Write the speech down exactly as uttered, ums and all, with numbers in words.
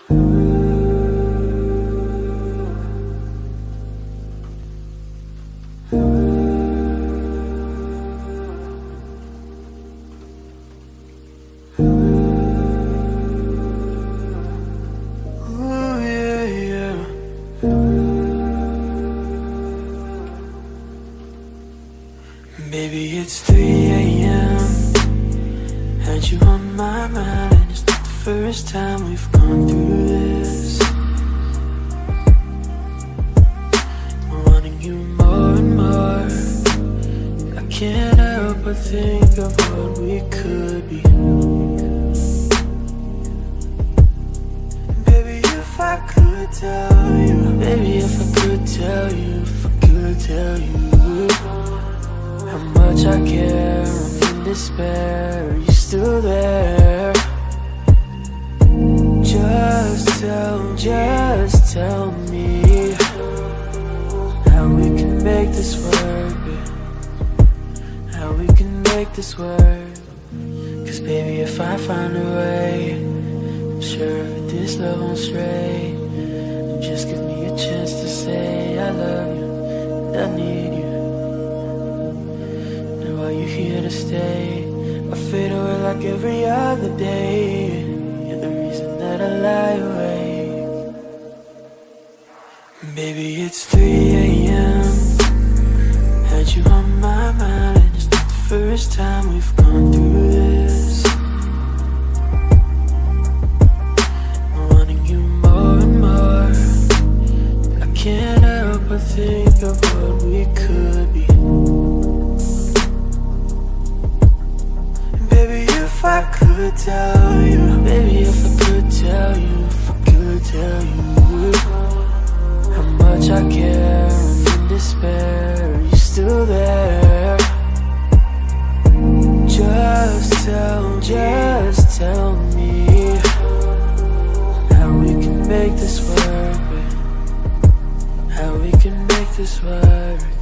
Baby, it's three A M Had you on my mind, and it's not the first time we've gone through this. I'm wanting you more and more. I can't help but think of what we could be. Baby, if I could tell you, baby, if I could tell you, if I could tell you how much I care, I'm in despair, are you still there? Just tell, just tell me how we can make this work, how we can make this work. Cause baby, if I find a way, I'm sure that this love won't stray. And just give me a chance to say I love you, and I need you. Are you here to stay? I fade away like every other day. You're the reason that I lie awake. Baby, it's three A M Had you on my mind, and it's not the first time we've gone through this. I'm wanting you more and more. I can't help but think of what we could be. If I could tell you, baby, if I could tell you, if I could tell you how much I care, I'm in despair, are you still there? Just tell, just tell me how we can make this work, babe. How we can make this work.